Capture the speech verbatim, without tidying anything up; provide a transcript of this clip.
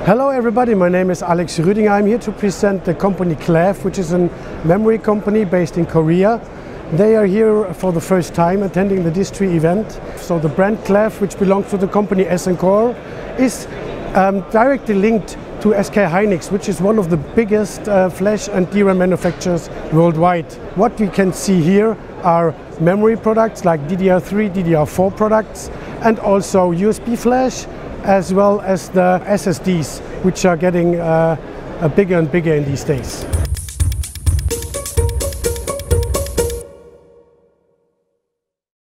Hello everybody, my name is Alex Rüdinger. I'm here to present the company Klevv, which is a memory company based in Korea. They are here for the first time attending the Distree event. So the brand Klevv, which belongs to the company S and Core, is um, directly linked to S K Hynix, which is one of the biggest uh, flash and D RAM manufacturers worldwide. What we can see here are memory products like D D R three, D D R four products, and also U S B flash, as well as the S S Ds, which are getting uh, bigger and bigger in these days.